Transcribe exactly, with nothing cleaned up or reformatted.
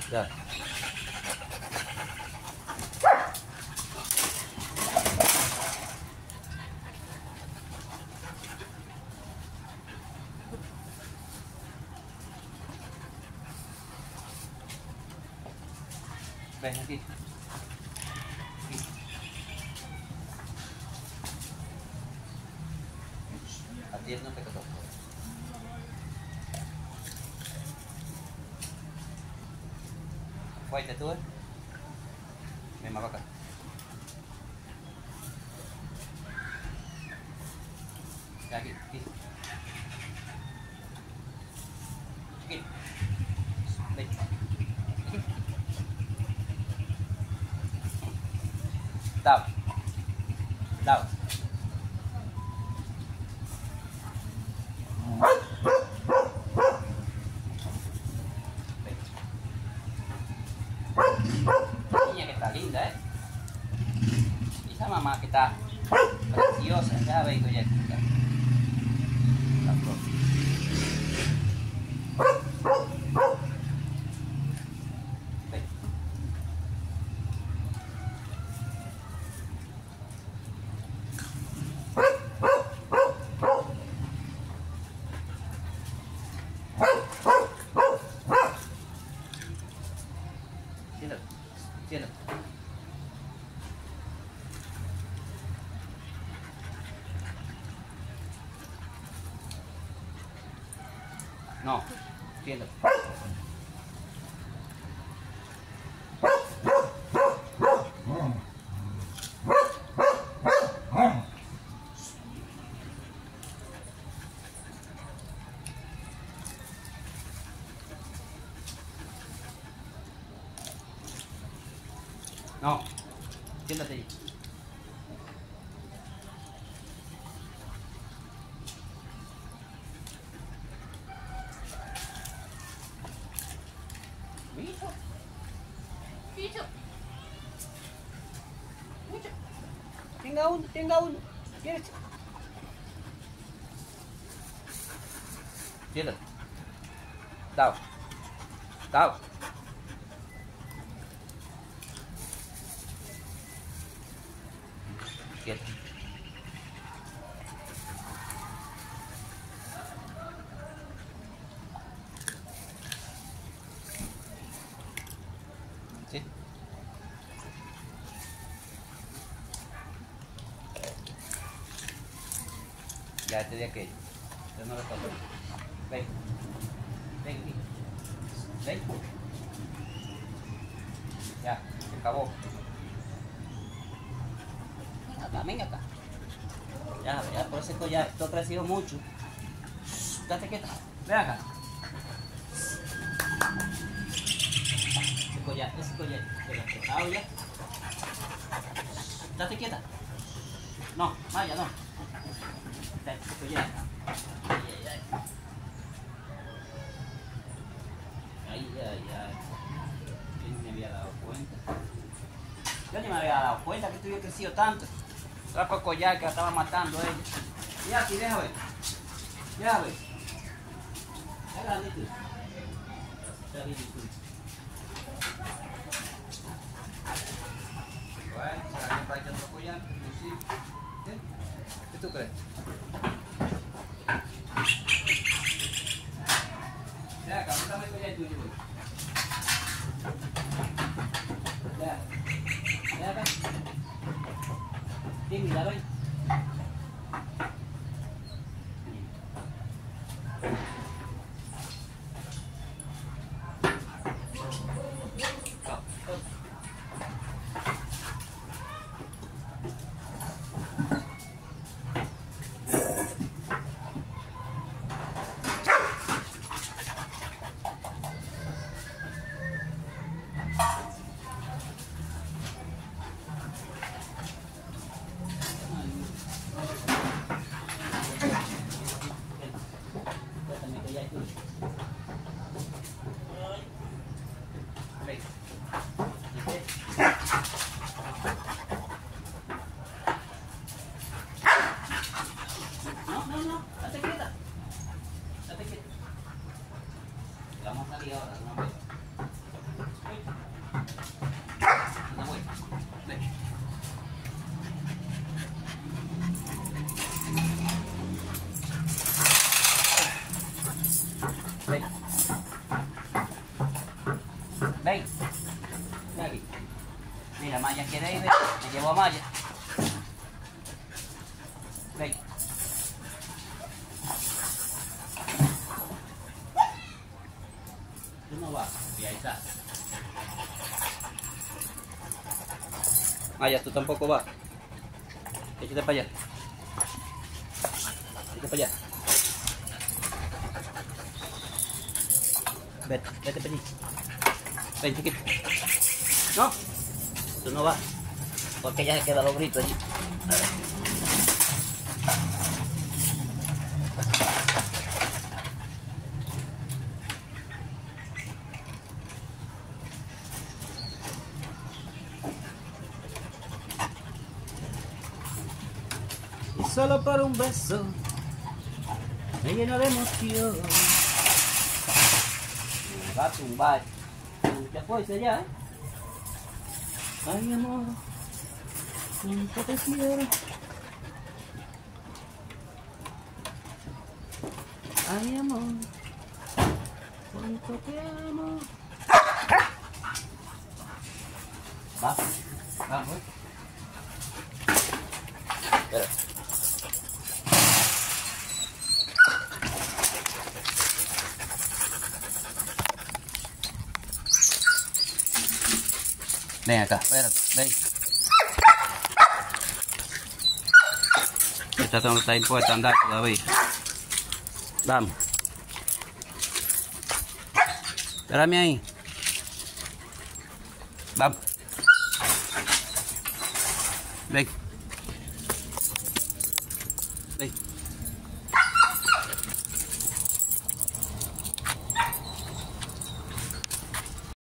Ya. Ven aquí. Aquí. A ti no te quedó. Fuerte tú, eh. Ven más para acá. Ya, aquí, aquí. Aquí. Ven. Down. Down. Niña que está linda, ¿eh? Y esa mamá que está preciosa. Ya veis, ya. Ya. La flor. Ven. Siéntate, siéntate. No, siéntate. No, siéntate ahí. Bicho. Bicho. Bicho. Tenga uno, tenga uno. ¿Quieres? Siéntate. Dao. Dao. Quieto. ¿Sí? Ya este de aquello. Yo no lo toco. Ven. Ven aquí. Ven. Ya, se acabó. Ven acá, ven acá. Ya, ya, por ese collar, esto ha crecido mucho. Date quieta. Ven acá. Ese collar, ese collar. Se lo he cortado ya. Date quieta. No, vaya, no. Ese collar. Ay, ay, ay. Ay, ay, ay. Yo ni me había dado cuenta. Yo ni me había dado cuenta que esto había crecido tanto. Era por el collar que la estaba matando a ella. Mira aquí, déjame ver. Déjame ver. Está grande tú. Está bien tú. Bueno, será que para echar otro collar. Sí. ¿Eh? ¿Qué tú crees? Mira acá, búscame el collar tuyo, güey. Mira. Mira acá. Sí, míralo ahí. Mira, Maya quiere ir, me llevo a Maya. Ven. Tú no vas, y ahí está. Maya, tú tampoco vas. Échate para allá. Échate para allá. Vete, vete para allí. Ven, chiquito. No, tú no vas. Porque ya se quedan los gritos allí. Y solo por un beso me lleno de emoción. Me va a tumbar. Mucha fuerza ya, ¿eh? Ay, amor, cuánto te quiero. Ay, amor, cuánto te amo. Va, vamos. Espera. Ven acá, espérate, ven. Esta no está impuesta a andar todavía. Vamos. Espérame ahí. Vamos. Ven. Ven.